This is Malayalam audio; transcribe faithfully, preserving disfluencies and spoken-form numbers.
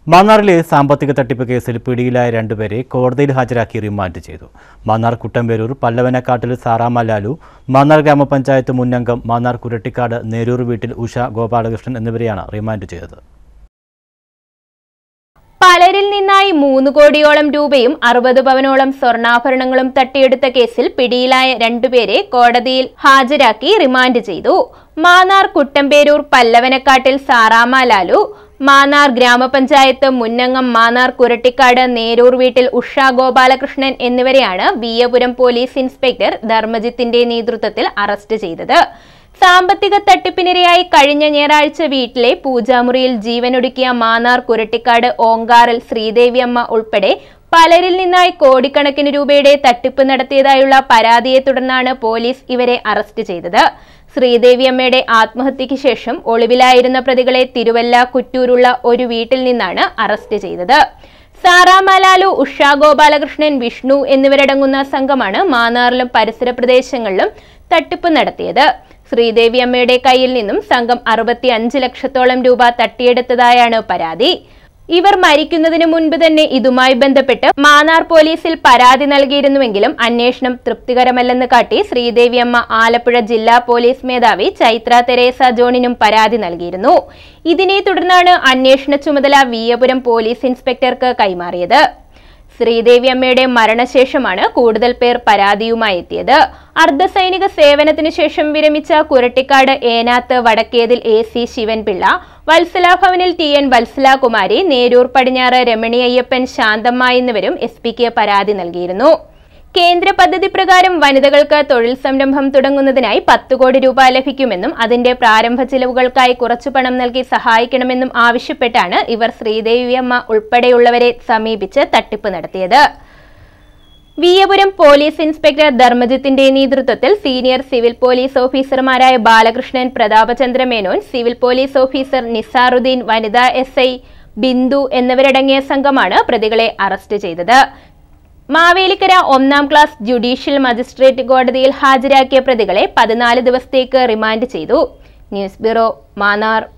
മാന്നാറിലെ സാമ്പത്തിക തട്ടിപ്പ് കേസിൽ പിടിയിലായ രണ്ടുപേരെ കോടതിയിൽ ഹാജരാക്കി റിമാൻഡ് ചെയ്തു. മാന്നാർ കുട്ടമ്പേരൂർ പല്ലവനക്കാട്ടിൽ സാറാമ ലാലു, മാന്നാർ ഗ്രാമപഞ്ചായത്ത് മുന്നംഗം മാന്നാർ കുരട്ടിക്കാട് നേരൂർ വീട്ടിൽ ഉഷ ഗോപാലകൃഷ്ണൻ എന്നിവരെയാണ് റിമാൻഡ് ചെയ്തത്. പലരിൽ നിന്നായി മൂന്ന് കോടിയോളം രൂപയും അറുപത് പവനോളം സ്വർണ്ണാഭരണങ്ങളും തട്ടിയെടുത്ത കേസിൽ പിടിയിലായ രണ്ടുപേരെ കോടതിയിൽ ഹാജരാക്കി റിമാൻഡ് ചെയ്തു. മാന്നാർ കുട്ടമ്പേരൂർ പല്ലവനക്കാട്ടിൽ സാറാമ ലാലു, മാന്നാർ ഗ്രാമപഞ്ചായത്ത് മുന്നംഗം മാന്നാർ കുരട്ടിക്കാട് നേരൂർ വീട്ടിൽ ഉഷ ഗോപാലകൃഷ്ണൻ എന്നിവരെയാണ് വിയ്യപുരം പോലീസ് ഇൻസ്പെക്ടർ ധർമ്മജിത്തിന്റെ നേതൃത്വത്തിൽ അറസ്റ്റ് ചെയ്തത്. സാമ്പത്തിക തട്ടിപ്പിനിരയായി കഴിഞ്ഞ ഞായറാഴ്ച വീട്ടിലെ പൂജാമുറിയിൽ ജീവനൊടുക്കിയ മാന്നാർ കുരട്ടിക്കാട് ഓങ്കാറിൽ ശ്രീദേവിയമ്മ ഉൾപ്പെടെ പലരിൽ നിന്നായി കോടിക്കണക്കിന് രൂപയുടെ തട്ടിപ്പ് നടത്തിയതായുള്ള പരാതിയെ തുടർന്നാണ് പോലീസ് ഇവരെ അറസ്റ്റ് ചെയ്തത്. ശ്രീദേവിയമ്മയുടെ ആത്മഹത്യയ്ക്ക് ശേഷം ഒളിവിലായിരുന്ന പ്രതികളെ തിരുവല്ല കുറ്റൂരുള്ള ഒരു വീട്ടിൽ നിന്നാണ് അറസ്റ്റ് ചെയ്തത്. സാറാമ ലാലു, ഉഷ ഗോപാലകൃഷ്ണൻ, വിഷ്ണു എന്നിവരടങ്ങുന്ന സംഘമാണ് മാന്നാറിലും പരിസര പ്രദേശങ്ങളിലും തട്ടിപ്പ് നടത്തിയത്. ശ്രീദേവിയമ്മയുടെ കയ്യിൽ നിന്നും സംഘം അറുപത്തി അഞ്ച് ലക്ഷത്തോളം രൂപ തട്ടിയെടുത്തതായാണ് പരാതി. ഇവർ മരിക്കുന്നതിന് മുൻപ് തന്നെ ഇതുമായി ബന്ധപ്പെട്ട് മാന്നാർ പോലീസിൽ പരാതി നൽകിയിരുന്നുവെങ്കിലും അന്വേഷണം തൃപ്തികരമല്ലെന്ന് കാട്ടി ശ്രീദേവിയമ്മ ആലപ്പുഴ ജില്ലാ പോലീസ് മേധാവി ചൈത്ര തെരേസ ജോണിനും പരാതി നൽകിയിരുന്നു. ഇതിനെ തുടർന്നാണ് അന്വേഷണ ചുമതല വിയ്യപുരം പോലീസ് ഇൻസ്പെക്ടർക്ക് കൈമാറിയത്. ശ്രീദേവിയമ്മയുടെ മരണശേഷമാണ് കൂടുതൽ പേർ പരാതിയുമായി എത്തിയത്. അർദ്ധസൈനിക സേവനത്തിന് ശേഷം വിരമിച്ച കുരട്ടിക്കാട് ഏനാത്ത് വടക്കേതിൽ എ സി ശിവൻപിള്ള, വത്സല ഭവനിൽ ടി എൻ വത്സലാകുമാരി, നേരൂർ പടിഞ്ഞാറ് രമണി അയ്യപ്പൻ, ശാന്തമ്മ എന്നിവരും എസ് പിക്ക് പരാതി നൽകിയിരുന്നു. കേന്ദ്ര പദ്ധതി പ്രകാരം വനിതകൾക്ക് തൊഴിൽ സംരംഭം തുടങ്ങുന്നതിനായി പത്ത് കോടി രൂപ ലഭിക്കുമെന്നും അതിന്റെ പ്രാരംഭ ചിലവുകൾക്കായി കുറച്ചു പണം നൽകി സഹായിക്കണമെന്നും ആവശ്യപ്പെട്ടാണ് ഇവർ ശ്രീദേവിയമ്മ ഉൾപ്പെടെയുള്ളവരെ സമീപിച്ച് തട്ടിപ്പ് നടത്തിയത്. വിയ്യപുരം പോലീസ് ഇൻസ്പെക്ടർ ധർമ്മജിത്തിന്റെ നേതൃത്വത്തിൽ സീനിയർ സിവിൽ പോലീസ് ഓഫീസർമാരായ Balakrishnan, Prathapachandra Menon, civil police officer Nizaruddeen, വനിതാ എസ് ഐ ബിന്ദു എന്നിവരടങ്ങിയ സംഘമാണ് പ്രതികളെ അറസ്റ്റ് ചെയ്തത്. മാവേലിക്കര ഒന്നാം ക്ലാസ് ജുഡീഷ്യൽ മജിസ്ട്രേറ്റ് കോടതിയിൽ ഹാജരാക്കിയ പ്രതികളെ പതിനാല് ദിവസത്തേക്ക് റിമാൻഡ് ചെയ്തു. News bureau, Mannar.